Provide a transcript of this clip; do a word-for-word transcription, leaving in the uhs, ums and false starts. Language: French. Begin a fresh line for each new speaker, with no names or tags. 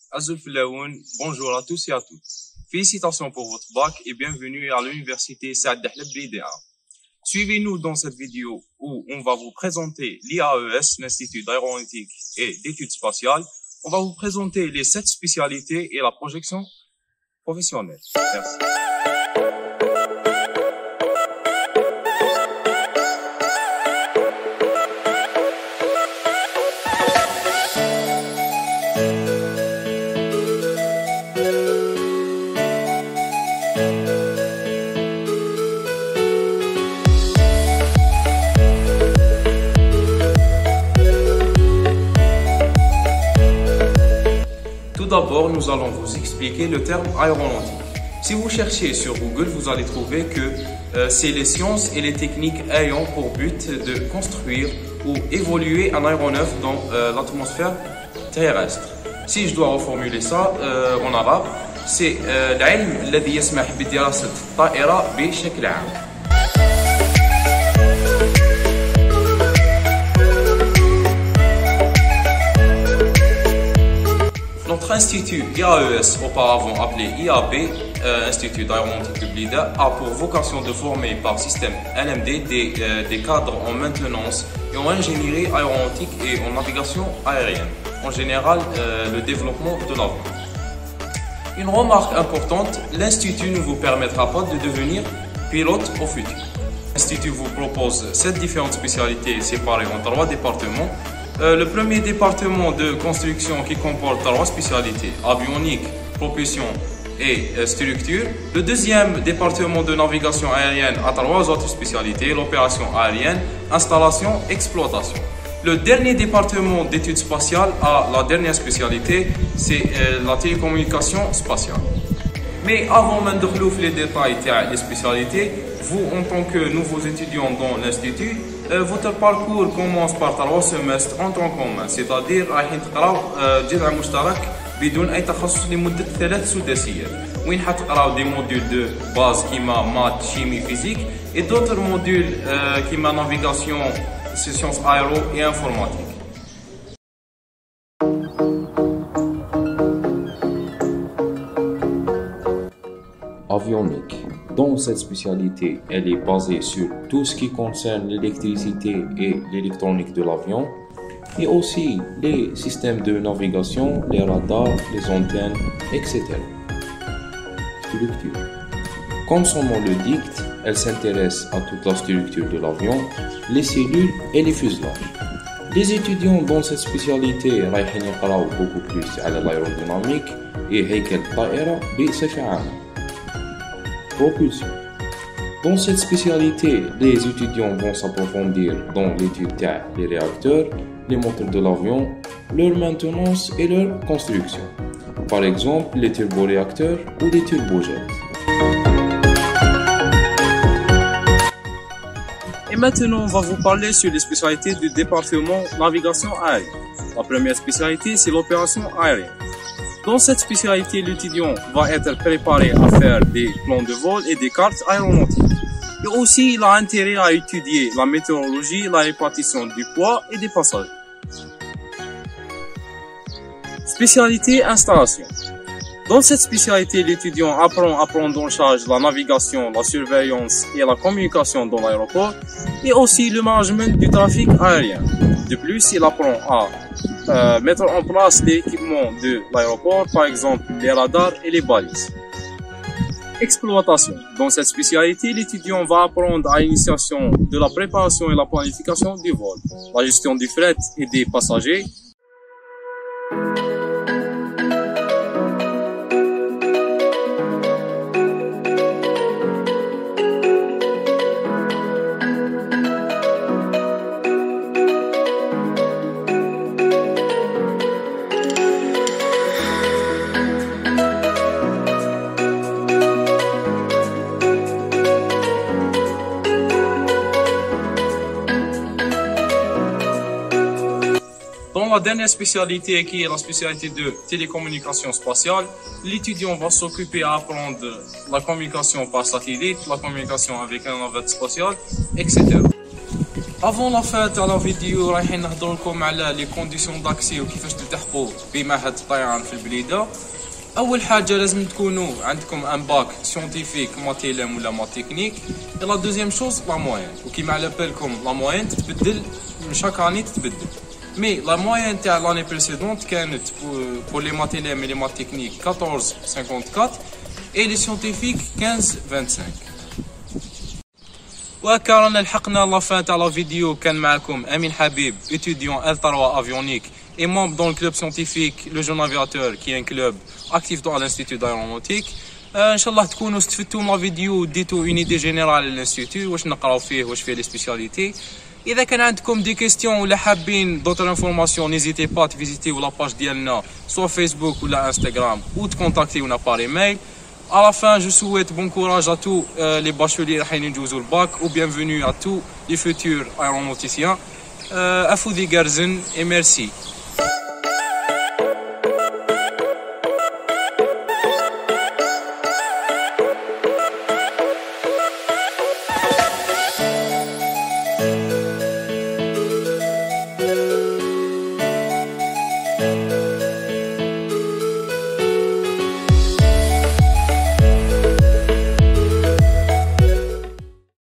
Azul Filaoun, bonjour à tous et à toutes. Félicitations pour votre bac et bienvenue à l'université Saad Dahleb B D A. Suivez-nous dans cette vidéo où on va vous présenter l'I A E S, l'Institut d'aéronautique et d'études spatiales. On va vous présenter les sept spécialités et la projection professionnelle. Merci. Tout d'abord, nous allons vous expliquer le terme aéronautique. Si vous cherchez sur Google, vous allez trouver que euh, c'est les sciences et les techniques ayant pour but de construire ou évoluer un aéronef dans euh, l'atmosphère terrestre. Si je dois reformuler ça euh, en arabe, c'est العلم الذي يسمح بدراسة الطائرة بشكل عام. Notre institut I A E S, auparavant appelé I A B, euh, Institut d'aéronautique de Blida, a pour vocation de former par système L M D des, euh, des cadres en maintenance et en ingénierie aéronautique et en navigation aérienne. En général, euh, le développement de l'avion. Une remarque importante, l'Institut ne vous permettra pas de devenir pilote au futur. L'Institut vous propose sept différentes spécialités séparées en trois départements. Euh, le premier département de construction qui comporte trois spécialités, avionique, propulsion et euh, structure. Le deuxième département de navigation aérienne a trois autres spécialités, l'opération aérienne, installation, exploitation. Le dernier département d'études spatiales a la dernière spécialité, c'est euh, la télécommunication spatiale. Mais avant de rentrer les détails des spécialités, vous en tant que nouveaux étudiants dans l'Institut, Euh, votre parcours commence par trois semestres en temps commun, c'est-à-dire رايحين تقراو جذع مشترك بدون أي تخصص لمدة ثلاث سداسيات، وين حتقراو دي موديول دو باز كيما مات شيمي فيزيك et d'autres modules كيما navigation, sciences aéro et informatique.
Avionique. Dans cette spécialité, elle est basée sur tout ce qui concerne l'électricité et l'électronique de l'avion, et aussi les systèmes de navigation, les radars, les antennes, et cetera. Structure. Comme son nom le dicte, elle s'intéresse à toute la structure de l'avion, les cellules et les fuselages. Les étudiants dans cette spécialité رايحين يقراو beaucoup plus على l'aérodynamique et هيكل الطائرة بصفة عامة. Propulsion. Dans cette spécialité, les étudiants vont s'approfondir dans l'étude des réacteurs, les moteurs de l'avion, leur maintenance et leur construction. Par exemple, les turboréacteurs ou les turbojets.
Et maintenant, on va vous parler sur les spécialités du département navigation aérienne. La première spécialité, c'est l'opération aérienne. Dans cette spécialité, l'étudiant va être préparé à faire des plans de vol et des cartes aéronautiques. Et aussi, il a intérêt à étudier la météorologie, la répartition du poids et des passagers. Spécialité installation. Dans cette spécialité, l'étudiant apprend à prendre en charge la navigation, la surveillance et la communication dans l'aéroport et aussi le management du trafic aérien. De plus, il apprend à euh, mettre en place l'équipement de l'aéroport, par exemple les radars et les balises. Exploitation. Dans cette spécialité, l'étudiant va apprendre à l'initiation de la préparation et la planification du vol, la gestion du fret et des passagers. Dans la dernière spécialité qui est la spécialité de télécommunication spatiale, l'étudiant va s'occuper à apprendre la communication par satellite, la communication avec un navette spatiale, et cetera. افون لا فان تاع لا فيديو رايحين نهضر لكم على لي كونديسيون داكسي وكيفاش تلتحقوا بمعهد الطيران في البليده. اول حاجه لازم تكونوا عندكم ان باك سيونتيفيك ماتيلم ولا ما تكنيك. اي لا دوزيام شوز لا موين، وكيما على بالكم لا موين تتبدل من شاك اني تتبدل. مي لا موين تاع لاني بريسيدونت كانت بور لي ماتيلم اي لي ما تكنيك كاطورز خمسة وخمسين اي لي سيونتيفيك خمسة خمسة وعشرين. وهكا رانا لحقنا لا فان تاع لا فيديو. كان معكم امين حبيب étudiant إل ثلاثة avionique et membre dans le club scientifique le jeune aviateur qui est un club actif dans l'institut d'aéronautique. ان شاء الله تكونوا استفدتوا من لا فيديو وديتوا اون ايدي جينيرال للانستيتو واش نقراو فيه واش فيه لي سبيسياليتي. اذا كان عندكم دي كيستيون ولا حابين دوطر انفورماسيون نيزيتي با تفيزيتيو لا باج ديالنا سوا فيسبوك ولا انستغرام و تكونتاكتيونا بار ايميل. À la fin, je souhaite bon courage à tous euh, les bacheliers qui ont le bac ou bienvenue à tous les futurs aéronauticiens. Euh, Afoudi Garzen et merci.